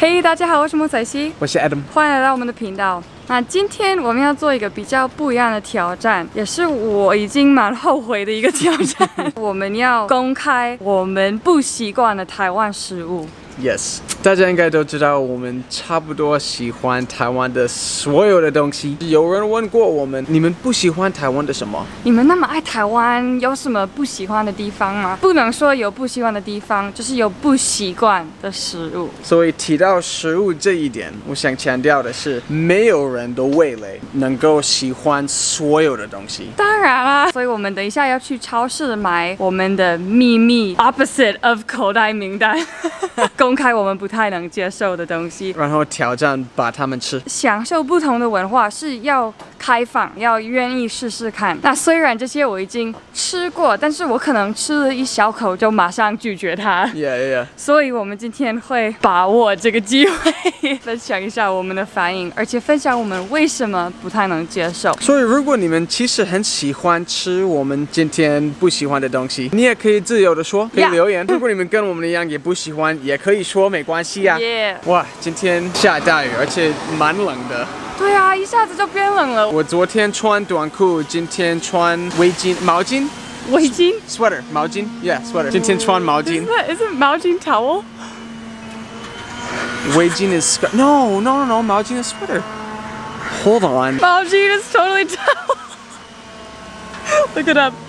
嘿，大家好，我是莫彩希， 我是 Adam， 欢迎来到我们的频道。那今天我们要做一个比较不一样的挑战，也是我已经蛮后悔的一个挑战。我们要公开我们不习惯的台湾食物。 Yes， 大家应该都知道，我们差不多喜欢台湾的所有的东西。有人问过我们，你们不喜欢台湾的什么？ 你们那么爱台湾，有什么不喜欢的地方吗？不能说有不喜欢的地方，就是有不习惯的食物。 所以提到食物这一点，我想强调的是，没有人的味蕾能够喜欢所有的东西。 当然啦，所以我们等一下要去超市买我们的秘密 opposite of 口袋名单。公开我们不太能接受的东西， 然后挑战把它们吃。 享受不同的文化是要开放，要愿意试试看。那虽然这些我已经吃过，但是我可能吃了一小口就马上拒绝它。 Yeah。 所以我们今天会把握这个机会，分享一下我们的反应，而且分享我们为什么不太能接受。 所以如果你们其实很喜欢吃我们今天不喜欢的东西，你也可以自由的说，可以留言。如果你们跟我们一样也不喜欢，也可以说，没关系啊。哇，今天下大雨，而且蛮冷的。 对啊，一下子就变冷了。 我昨天穿短裤，今天穿毛巾 sweater 毛巾 sweater。今天穿毛巾。 Is it 毛巾 towel？ 围巾 is no 毛巾 is sweater。Hold on。 毛巾 is totally towel. Look it up.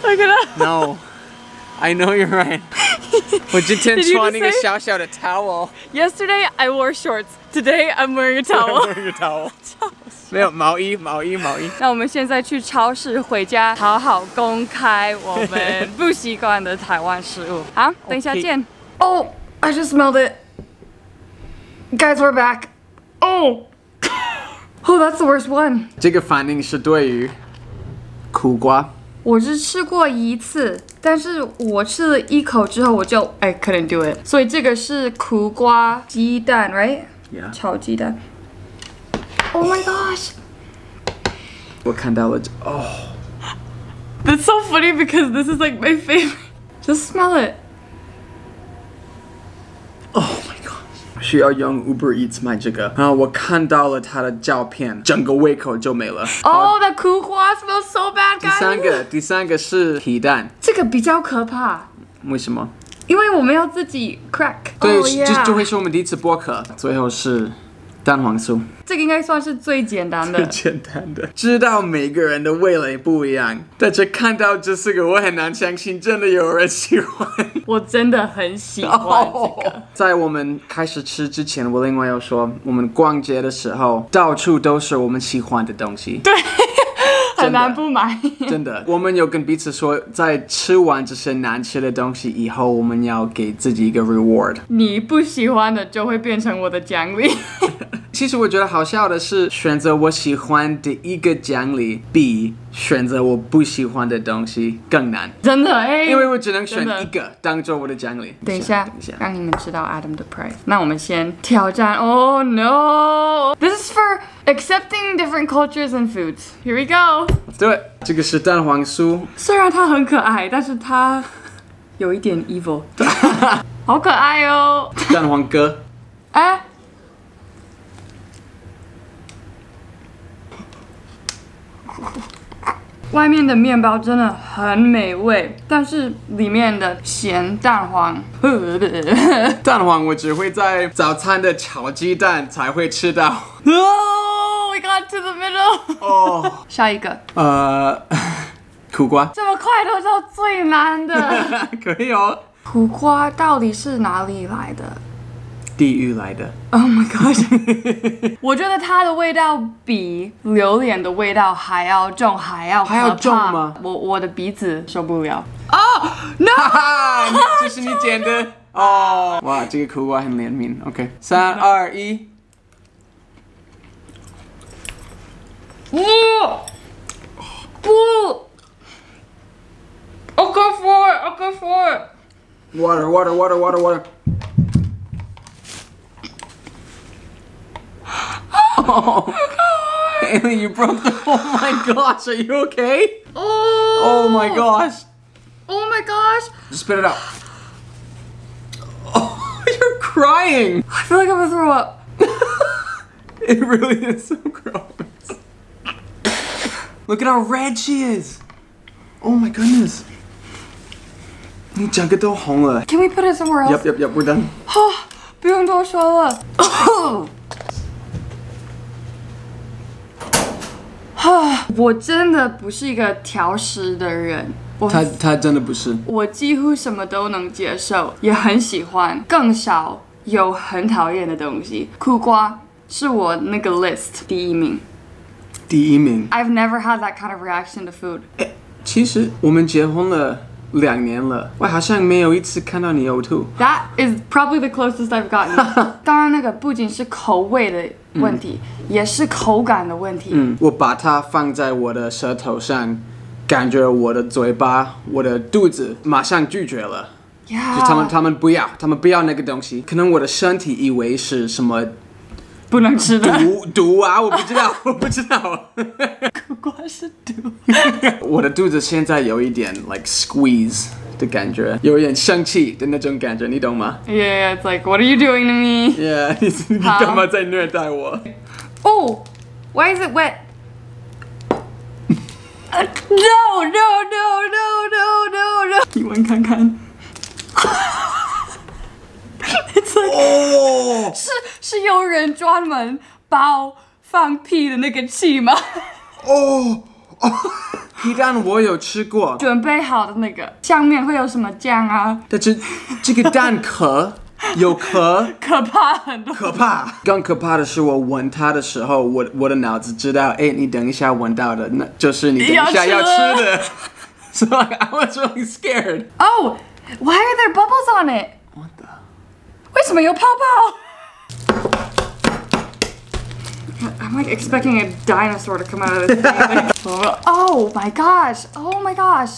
No。I know you're right. 我今天穿一个小小的 towel. Yesterday I wore shorts. Today I'm wearing a towel. wearing a towel. 没有毛衣。 那我们现在去超市，回家好好公开我们不习惯的台湾食物。好，等一下见。Oh, I just smelled it. Guys, we're back. Oh, that's the worst one. 这个反应是对于苦瓜。 我只吃过一次，但是我吃了一口之后我就I couldn't do it。所以这个是苦瓜鸡蛋 ，right？ Yeah。 炒鸡蛋。Oh my gosh！ 我看到了 That's so funny because this is like my favorite. Just smell it. Oh my god！ 需要用 Uber Eats 买这个，然后我看到了它的照片，整个胃口就没了。 Oh, that 苦瓜 smells so bad, guys. 第三个是皮蛋， 这个比较可怕。 为什么？ 因为我们要自己 crack。 对， yeah. 就会是我们第一次播客。最后是蛋黄酥， 这个应该算是最简单的。 最简单的。知道每个人的味蕾不一样，但是看到这四个，我很难相信真的有人喜欢。 我真的很喜欢这个。 在我们开始吃之前，我另外要说，我们逛街的时候，到处都是我们喜欢的东西。 对。很难不买。 真的，我们有跟彼此说，在吃完这些难吃的东西以后，我们要给自己一个 reward。 你不喜欢的就会变成我的奖励。 其实我觉得好笑的是，选择我喜欢的一个奖励，比选择我不喜欢的东西更难。 真的因为我只能选一个当做我的奖励。 等一下，让你们知道 Adam 的 price。那我们先挑战。Oh no! This is for accepting different cultures and foods. Here we go. 对，这个是蛋黄酥。 虽然它很可爱，但是它有一点 evil。好可爱哦。 蛋黄哥。 哎。外面的面包真的很美味，但是里面的咸蛋黄， 蛋黄我只会在早餐的炒鸡蛋才会吃到。 Oh, we got to the middle. 哦， 下一个， 苦瓜。 这么快都到最难的。 可以哦。 苦瓜到底是哪里来的？ 地狱来的。 Oh my god！ 我觉得它的味道比榴莲的味道还要重，还要重吗？ 我的鼻子受不了。Oh no！ 这是你捡的哦。哇，这个苦瓜很怜悯。OK， 3、2、1。 不 ！I'll go for it. I'll go for it. Water. Oh, Haley, you broke the. Oh my gosh, are you okay? Oh my gosh. Oh my gosh. Spit it out. Oh, you're crying. I feel like I'm gonna throw up. It really is so gross. Look at how red she is. Oh my goodness. 你整个都红了。 Can we put it somewhere else? Yep, we're done. 不用多说了。我真的不是一个挑食的人。 他真的不是。 我几乎什么都能接受，也很喜欢，更少有很讨厌的东西。苦瓜是我那个 list 第一名。 第一名。 I've never had that kind of reaction to food. 其实我们结婚了2年了，我好像没有一次看到你呕吐。 That is probably the closest I've gotten. 当然，那个不仅是口味的问题，也是口感的问题。 我把它放在我的舌头上，感觉我的嘴巴、我的肚子马上拒绝了。 Yeah. 就他们不要那个东西，可能我的身体以为是什么。 不能吃的毒啊！我不知道。 苦瓜是毒。 我的肚子现在有一点 like squeeze 的感觉，有一点生气的那种感觉，你懂吗 ？Yeah, it's like what are you doing to me? Yeah, 你干嘛在虐待我 ？Oh, why is it wet? No! 你闻看看。It's like 是有人专门包放屁的那个器吗？ 皮蛋我有吃过， 准备好的那个，上面会有什么酱啊？ 但是这个蛋有壳， 可怕很多。 可怕。更可怕的是，我闻它的时候，我的脑子知道，你等一下闻到的，那就是你等一下要吃的。So I was really scared. Oh, why are there bubbles on it? What the? 为什么有泡泡？I'm like expecting a dinosaur to come out of this thing. Oh my gosh! Oh my gosh!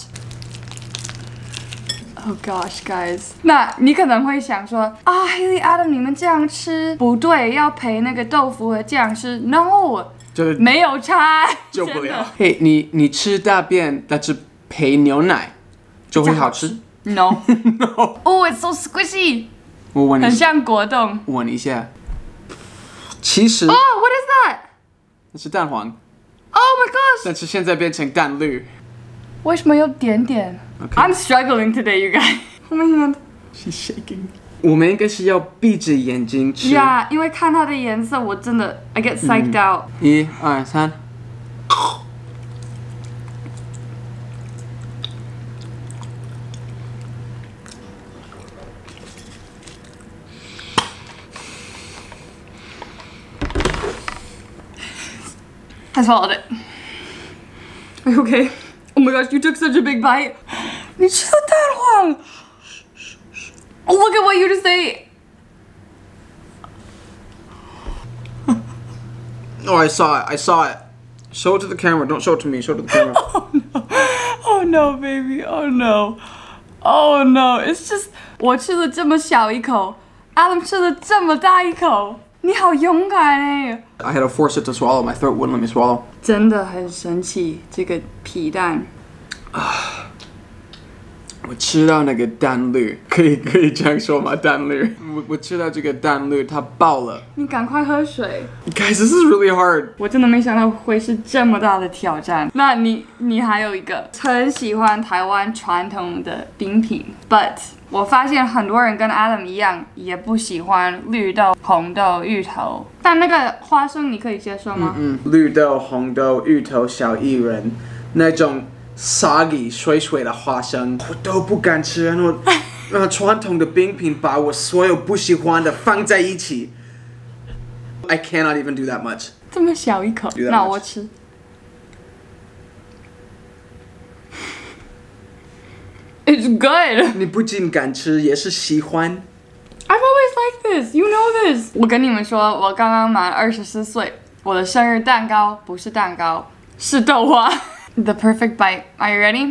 Oh gosh, guys. 那你可能会想说啊 ，Haley Adam， 你们这样吃不对，要配那个豆腐和酱吃。No， 没有差， 救不了。嘿，你吃大便，但是配牛奶就会好吃。 No. Oh, it's so squishy. 我问你， 很像果冻。 闻一下。其实。 Oh, what is that? 那是蛋黄。 Oh my gosh. 但是现在变成蛋绿。 为什么有点点 ？Okay. I'm struggling today, you guys. Oh my hand. She's shaking. 我们应该是要闭着眼睛吃。 Yeah, 因为看它的颜色，我真的 I get psyched out. 1、2、3。 I swallowed it. Are you okay? Oh my gosh, you took such a big bite. 你吃了蛋黄。Oh, look at what you just ate. Oh, I saw it. Show it to the camera. Don't show it to me. Show it to the camera. Oh no. Oh no, baby. Oh no. Oh no. It's just 我吃了这么小一口 ，Adam 吃了这么大一口。你好勇敢哎 I had to force it to swallow. My throat wouldn't let me swallow. 真的很神奇，这个皮蛋。 我吃到那个蛋绿，可以这样说吗？蛋绿，我吃到这个蛋绿，它爆了。 你赶快喝水。 Guys, this is really hard. 我真的没想到会是这么大的挑战。那你还有一个很喜欢台湾传统的冰品 ，but 我发现很多人跟 Adam 一样，也不喜欢绿豆、红豆、芋头。但那个花生你可以接受吗？ 绿豆、红豆、芋头、小薏仁，那种 soggy 水的花生，我都不敢吃。然后传统的冰品把我所有不喜欢的放在一起。I cannot even do that much. 这么小一口，那我吃。It's good. 你不仅敢吃，也是喜欢。 I've always liked this. You know this. 我跟你们说，我刚刚满24岁，我的生日蛋糕不是蛋糕，是豆花。The perfect bite. Are you ready?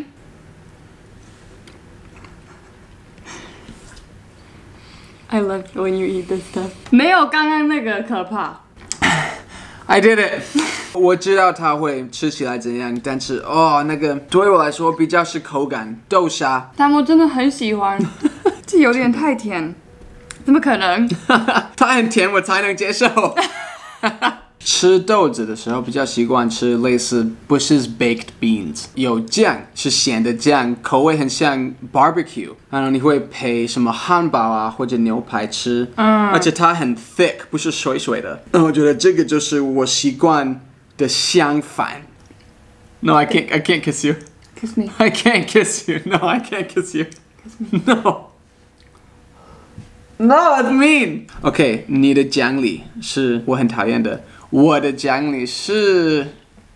I love when you eat this stuff. 没有刚刚那个可怕。 I did it. 我知道它会吃起来怎样，但是那个对我来说比较是口感豆沙。 但我真的很喜欢，这有点太甜。 怎么可能？ 它很甜，我才能接受。吃豆子的时候比较习惯吃类似 Bush's baked beans， 有酱是咸的酱，口味很像 barbecue， 然后你会配什么汉堡啊或者牛排吃，而且它很 thick， 不是水水的。我觉得这个就是我习惯的相反。No, I can't kiss you. Kiss me. I can't kiss you. No, I can't kiss you. No. No, that's mean. OK， 你的奖励是我很讨厌的。我的奖励是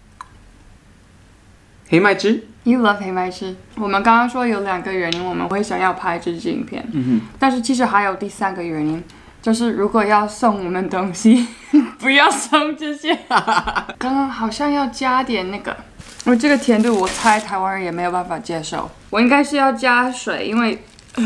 黑麦汁。 You love 黑麦汁。我们刚刚说有2个原因我们会想要拍这支影片，但是其实还有第3个原因，就是如果要送我们东西，不要送这些。刚刚好像要加点那个，我这个甜度我猜台湾人也没有办法接受，我应该是要加水，因为。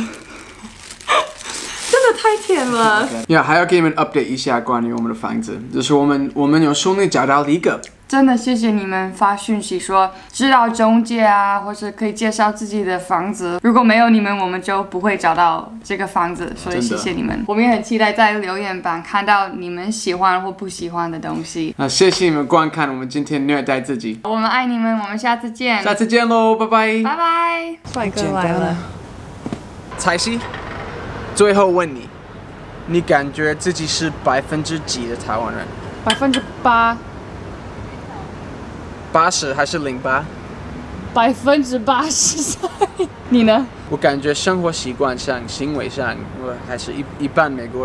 真的太甜了。 还要给你们 update 一下关于我们的房子，就是我们有顺利找到了一个。 真的谢谢你们发讯息说知道中介啊，或者可以介绍自己的房子。如果没有你们，我们就不会找到这个房子，所以谢谢你们。我们也很期待在留言板看到你们喜欢或不喜欢的东西。 那谢谢你们观看我们今天虐待自己。 我们爱你们，我们下次见。 下次见喽，拜拜。 拜拜。帅哥来了。 彩西。最后问你，你感觉自己是几% 的台湾人 ？8%。 80还是08 ？80%。你呢？ 我感觉生活习惯上、行为上，我还是一半美国人。